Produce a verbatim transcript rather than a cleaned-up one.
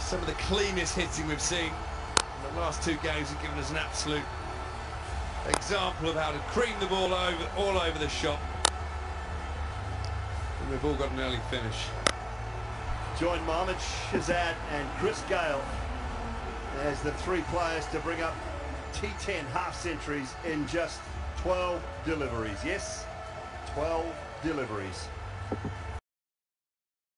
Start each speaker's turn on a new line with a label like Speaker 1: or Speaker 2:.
Speaker 1: Some of the cleanest hitting we've seen in the last two games have given us an absolute example of how to cream the ball over all over the shop. And we've all got an early finish.
Speaker 2: Join Mohamed Shahzad and Chris Gale as the three players to bring up T ten half centuries in just twelve deliveries. Yes, twelve deliveries.